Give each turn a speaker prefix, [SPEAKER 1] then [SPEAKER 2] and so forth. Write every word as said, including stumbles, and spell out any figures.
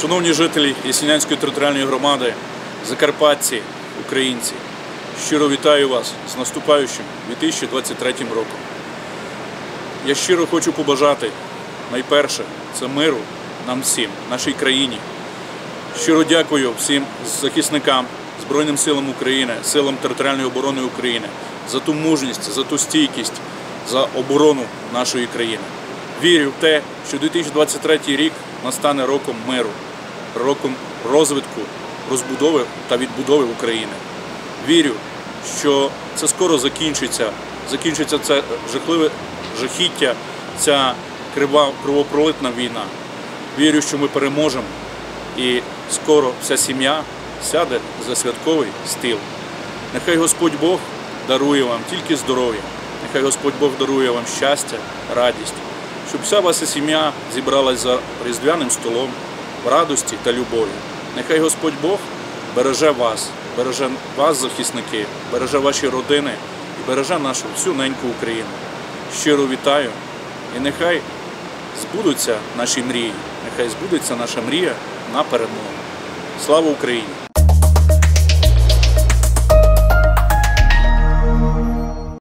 [SPEAKER 1] Шановні жителі Ясінянської територіальної громади, закарпатці, українці, щиро вітаю вас з наступаючим дві тисячі двадцять третім роком. Я щиро хочу побажати, найперше, це миру нам всім, нашій країні. Щиро дякую всім захисникам, Збройним силам України, силам територіальної оборони України за ту мужність, за ту стійкість, за оборону нашої країни. Вірю в те, що дві тисячі двадцять третій рік настане роком миру, роком розвитку, розбудови та відбудови України. Вірю, що це скоро закінчиться, закінчиться це жахливе жахіття, ця крива, кровопролитна війна. Вірю, що ми переможемо і скоро вся сім'я сяде за святковий стіл. Нехай Господь Бог дарує вам тільки здоров'я, нехай Господь Бог дарує вам щастя, радість, щоб вся ваша сім'я зібралась за різдвяним столом в радості та любові. Нехай Господь Бог береже вас, береже вас, захисники, береже ваші родини і береже нашу всю неньку Україну. Щиро вітаю і нехай збудуться наші мрії, нехай збудеться наша мрія на перемогу. Слава Україні!